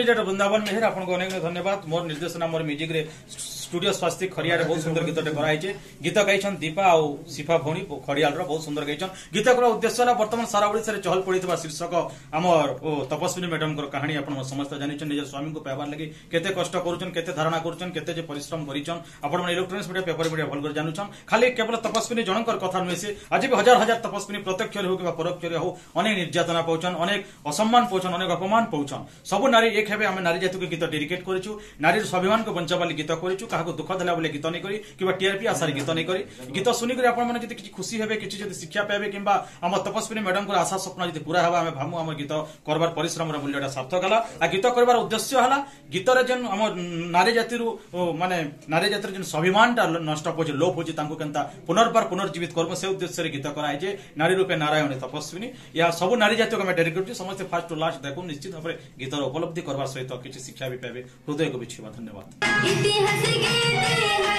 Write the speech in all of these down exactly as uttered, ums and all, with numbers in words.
Doctor Vrindavan मेहर आपको अनेक धन्यवाद। मोर निर्देशना मोर म्यूजिक रे स्टूडियो स्वास्थ्य खड़िया बहुत सुंदर गीतटे कराई गीत गाइछन दीपा और सिफा भौणी खड़ियाल बहुत सुंदर गाइछन। गीत कर उद्देश्य है बर्तमान सारा ओडिशा रे चहल पड़ी शीर्षक आमर तपस्विनी मैडम कहानी आप समस्त जानी निज स्वामी को पाइबार लगे केते कष्ट करुछन केते धारणा करुछन केते जे परिश्रम करिछन आपण मन इलेक्ट्रॉनिक्स मीडिया पेपर मीडिया भल कर जानूछन। खाली केवल तपस्विनी जनकर कथा नुहे से आज भी हजार हजार तपस्विनी प्रत्यक्ष हो कि परोक्ष हो अनेक निर्यातना पाउछन अनेक असम्मान पाउछन अनेक अपमान पाउछन। सब नारी एक हेबे आम नारी जाति को गीत डेडिकेट करिछु नारी स्वाभिमान को बंचा वाली गीत करिछु काहाको दुख देला बोले गीत नहीं करी कि टीआरपी आशार गीत नहीं करी गीत सुनिक आपण मैंने किसी खुशी हेबे किसी जदि शिक्षा पाइबे कि आम तपस्विनी मैडम को आशा स्वप्न जब पूरा हेबा आम भामु आम गीत करबार परिश्रम मूल्यटा सार्थक है। आ गीत करबार उद्देश्य है गीत जेन आम नारी जाति माने नारी जातिर जेन स्वाभिमानटा नष्ट होचे लोप होचे तांको केनता पुनर्बार पुनर्जीवित करबो से उद्देश्य रे गीत कराय जे नारी रूपे नारायणी तपस्विनी या सब नारी जाति को डेडिकेट समस्त फास्ट टू लास्ट देखो निश्चित भाव में गीतर उपलब्धि करबार सहित किसी शिक्षा भी पाइबे हृदय को बिछिबा।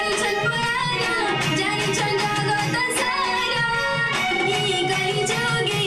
धन्यवाद।